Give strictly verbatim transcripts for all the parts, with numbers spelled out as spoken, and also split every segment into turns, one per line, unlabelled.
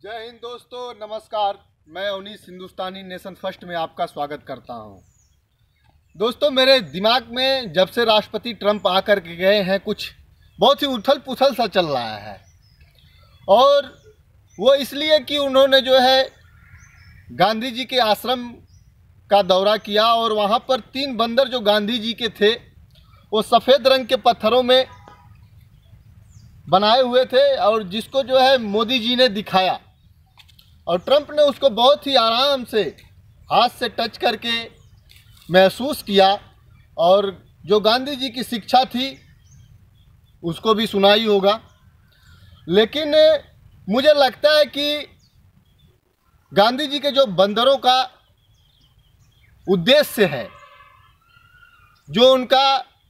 जय हिंद दोस्तों, नमस्कार। मैं उन्नीस हिंदुस्तानी नेशन फर्स्ट में आपका स्वागत करता हूं। दोस्तों, मेरे दिमाग में जब से राष्ट्रपति ट्रंप आकर के गए हैं कुछ बहुत ही उथल पुथल सा चल रहा है। और वो इसलिए कि उन्होंने जो है गांधी जी के आश्रम का दौरा किया और वहाँ पर तीन बंदर जो गांधी जी के थे वो सफ़ेद रंग के पत्थरों में बनाए हुए थे और जिसको जो है मोदी जी ने दिखाया और ट्रंप ने उसको बहुत ही आराम से हाथ से टच करके महसूस किया और जो गांधी जी की शिक्षा थी उसको भी सुनाई होगा। लेकिन मुझे लगता है कि गांधी जी के जो बंदरों का उद्देश्य है, जो उनका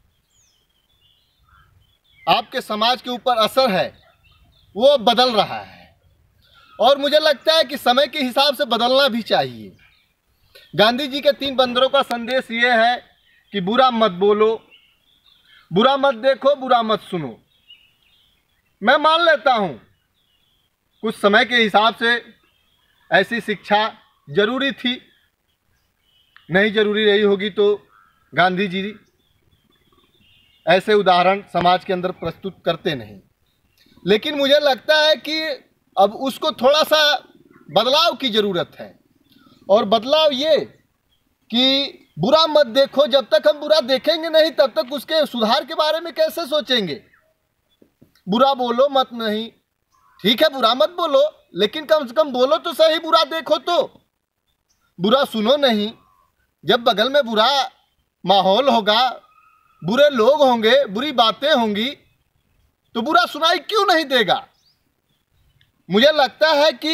आपके समाज के ऊपर असर है, वो अब बदल रहा है और मुझे लगता है कि समय के हिसाब से बदलना भी चाहिए। गांधी जी के तीन बंदरों का संदेश ये है कि बुरा मत बोलो, बुरा मत देखो, बुरा मत सुनो। मैं मान लेता हूँ कुछ समय के हिसाब से ऐसी शिक्षा जरूरी थी, नहीं जरूरी रही होगी तो गांधी जी ऐसे उदाहरण समाज के अंदर प्रस्तुत करते नहीं। लेकिन मुझे लगता है कि अब उसको थोड़ा सा बदलाव की ज़रूरत है और बदलाव ये कि बुरा मत देखो। जब तक हम बुरा देखेंगे नहीं तब तक उसके सुधार के बारे में कैसे सोचेंगे। बुरा बोलो मत नहीं, ठीक है बुरा मत बोलो, लेकिन कम से कम बोलो तो सही। बुरा देखो तो बुरा सुनो नहीं। जब बगल में बुरा माहौल होगा, बुरे लोग होंगे, बुरी बातें होंगी तो बुरा सुनाई क्यों नहीं देगा। मुझे लगता है कि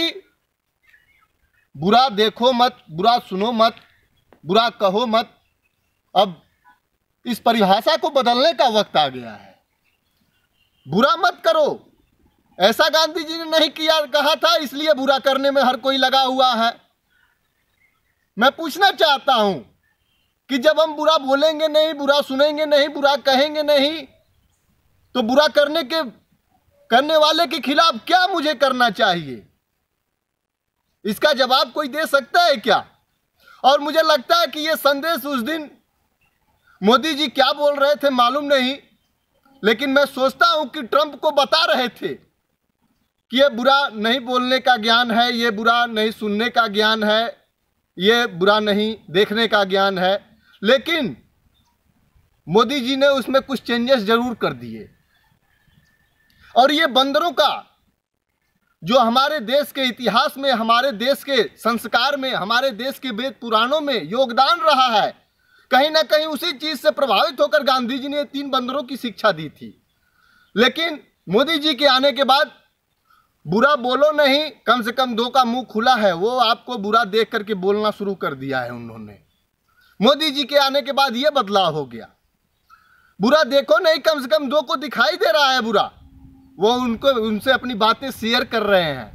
बुरा देखो मत, बुरा सुनो मत, बुरा कहो मत। अब इस परिभाषा को बदलने का वक्त आ गया है। बुरा मत करो, ऐसा गांधी जी ने नहीं किया कहा था, इसलिए बुरा करने में हर कोई लगा हुआ है। मैं पूछना चाहता हूं कि जब हम बुरा बोलेंगे नहीं, बुरा सुनेंगे नहीं, बुरा कहेंगे नहीं, तो बुरा करने के करने वाले के खिलाफ क्या मुझे करना चाहिए? इसका जवाब कोई दे सकता है क्या? और मुझे लगता है कि ये संदेश उस दिन मोदी जी क्या बोल रहे थे मालूम नहीं, लेकिन मैं सोचता हूं कि ट्रंप को बता रहे थे कि ये बुरा नहीं बोलने का ज्ञान है, ये बुरा नहीं सुनने का ज्ञान है, ये बुरा नहीं देखने का ज्ञान है। लेकिन मोदी जी ने उसमें कुछ चेंजेस जरूर कर दिए और ये बंदरों का जो हमारे देश के इतिहास में, हमारे देश के संस्कार में, हमारे देश के वेद पुराणों में योगदान रहा है, कहीं ना कहीं उसी चीज से प्रभावित होकर गांधी जी ने तीन बंदरों की शिक्षा दी थी। लेकिन मोदी जी के आने के बाद बुरा बोलो नहीं, कम से कम दो का मुंह खुला है, वो आपको बुरा देख करके बोलना शुरू कर दिया है उन्होंने। मोदी जी के आने के बाद ये बदलाव हो गया। बुरा देखो नहीं, कम से कम दो को दिखाई दे रहा है बुरा, वो उनको उनसे अपनी बातें शेयर कर रहे हैं।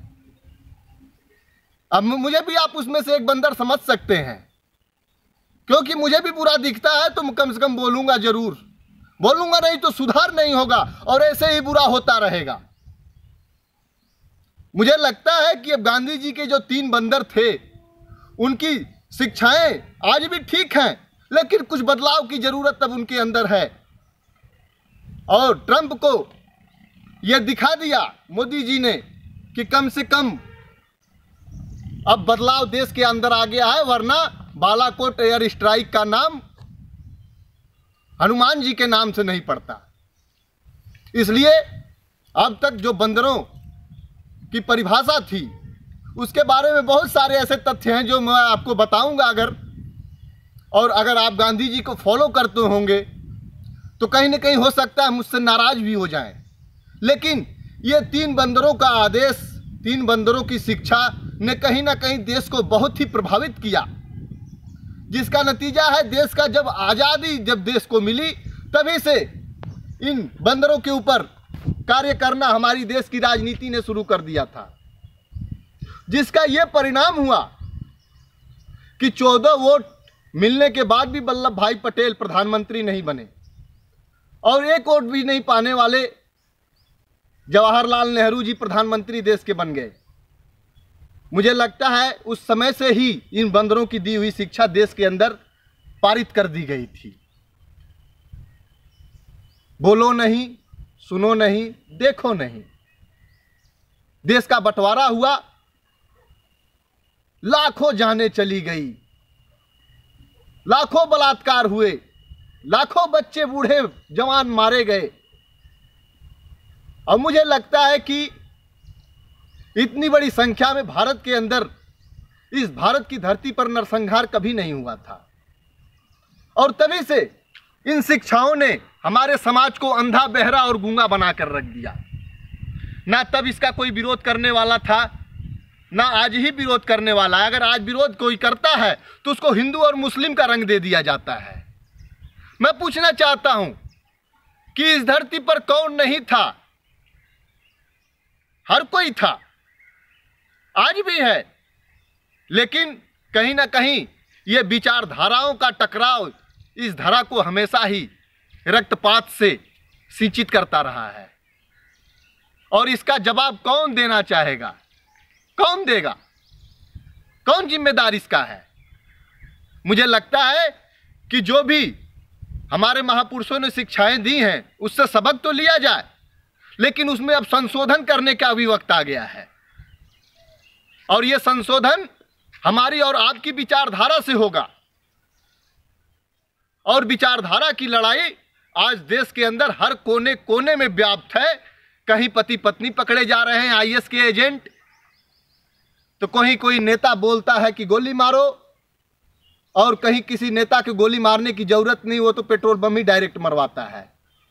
अब मुझे भी आप उसमें से एक बंदर समझ सकते हैं, क्योंकि मुझे भी बुरा दिखता है तो कम से कम बोलूंगा जरूर। बोलूंगा नहीं तो सुधार नहीं होगा और ऐसे ही बुरा होता रहेगा। मुझे लगता है कि अब गांधी जी के जो तीन बंदर थे उनकी शिक्षाएं आज भी ठीक हैं, लेकिन कुछ बदलाव की जरूरत अब उनके अंदर है। और ट्रंप को यह दिखा दिया मोदी जी ने कि कम से कम अब बदलाव देश के अंदर आ गया है, वरना बालाकोट एयर स्ट्राइक का नाम हनुमान जी के नाम से नहीं पड़ता। इसलिए अब तक जो बंदरों की परिभाषा थी उसके बारे में बहुत सारे ऐसे तथ्य हैं जो मैं आपको बताऊंगा। अगर और अगर आप गांधी जी को फॉलो करते होंगे तो कहीं ना कहीं हो सकता है मुझसे नाराज भी हो जाएं। लेकिन ये तीन बंदरों का आदेश, तीन बंदरों की शिक्षा ने कहीं ना कहीं देश को बहुत ही प्रभावित किया, जिसका नतीजा है देश का जब आज़ादी जब देश को मिली तभी से इन बंदरों के ऊपर कार्य करना हमारी देश की राजनीति ने शुरू कर दिया था, जिसका यह परिणाम हुआ कि चौदह वोट मिलने के बाद भी वल्लभ भाई पटेल प्रधानमंत्री नहीं बने और एक वोट भी नहीं पाने वाले जवाहरलाल नेहरू जी प्रधानमंत्री देश के बन गए। मुझे लगता है उस समय से ही इन बंदरों की दी हुई शिक्षा देश के अंदर पारित कर दी गई थी। बोलो नहीं, सुनो नहीं, देखो नहीं। देश का बंटवारा हुआ, लाखों जानें चली गई, लाखों बलात्कार हुए, लाखों बच्चे बूढ़े जवान मारे गए। और मुझे लगता है कि इतनी बड़ी संख्या में भारत के अंदर, इस भारत की धरती पर नरसंहार कभी नहीं हुआ था। और तभी से इन शिक्षाओं ने हमारे समाज को अंधा, बहरा और गूंगा बनाकर रख दिया। ना तब इसका कोई विरोध करने वाला था, ना आज ही विरोध करने वाला है। अगर आज विरोध कोई करता है तो उसको हिंदू और मुस्लिम का रंग दे दिया जाता है। मैं पूछना चाहता हूं कि इस धरती पर कौन नहीं था? हर कोई था, आज भी है। लेकिन कहीं ना कहीं ये विचारधाराओं का टकराव इस धरा को हमेशा ही रक्तपात से सिंचित करता रहा है। और इसका जवाब कौन देना चाहेगा? कौन देगा? कौन जिम्मेदार इसका है? मुझे लगता है कि जो भी हमारे महापुरुषों ने शिक्षाएं दी हैं उससे सबक तो लिया जाए, लेकिन उसमें अब संशोधन करने का भी वक्त आ गया है। और यह संशोधन हमारी और आपकी विचारधारा से होगा। और विचारधारा की लड़ाई आज देश के अंदर हर कोने कोने में व्याप्त है। कहीं पति पत्नी पकड़े जा रहे हैं, आई ए एस के एजेंट, तो कहीं कोई नेता बोलता है कि गोली मारो, और कहीं किसी नेता के गोली मारने की जरूरत नहीं, वो तो पेट्रोल बम ही डायरेक्ट मरवाता है।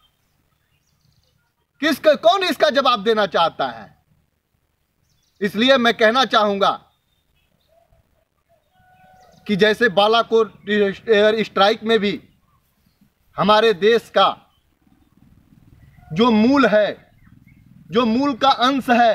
किसका, कौन इसका जवाब देना चाहता है? इसलिए मैं कहना चाहूंगा कि जैसे बालाकोट एयर स्ट्राइक में भी हमारे देश का जो मूल है, जो मूल का अंश है,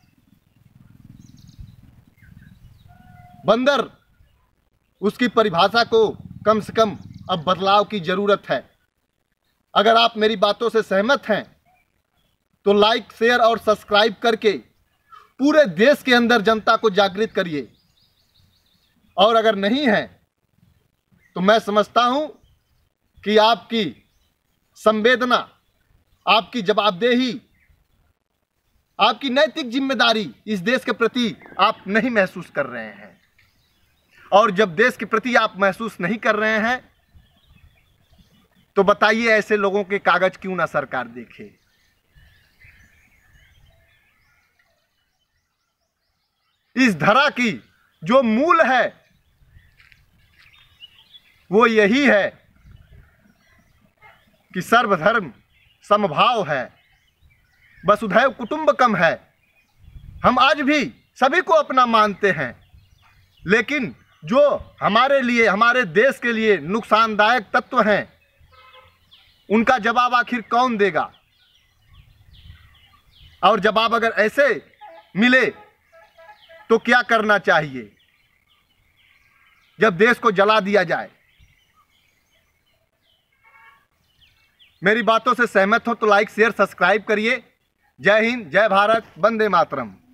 बंदर, उसकी परिभाषा को कम से कम अब बदलाव की जरूरत है। अगर आप मेरी बातों से सहमत हैं तो लाइक, शेयर और सब्सक्राइब करके पूरे देश के अंदर जनता को जागृत करिए। और अगर नहीं है तो मैं समझता हूं कि आपकी संवेदना, आपकी जवाबदेही, आपकी नैतिक जिम्मेदारी इस देश के प्रति आप नहीं महसूस कर रहे हैं। और जब देश के प्रति आप महसूस नहीं कर रहे हैं तो बताइए ऐसे लोगों के कागज क्यों ना सरकार देखे। इस धरा की जो मूल है वो यही है कि सर्वधर्म समभाव है, वसुधैव कुटुंबकम है। हम आज भी सभी को अपना मानते हैं, लेकिन जो हमारे लिए, हमारे देश के लिए नुकसानदायक तत्व हैं, उनका जवाब आखिर कौन देगा? और जवाब अगर ऐसे मिले तो क्या करना चाहिए? जब देश को जला दिया जाए। मेरी बातों से सहमत हो तो लाइक, शेयर, सब्सक्राइब करिए। जय हिंद, जय भारत, वंदे मातरम।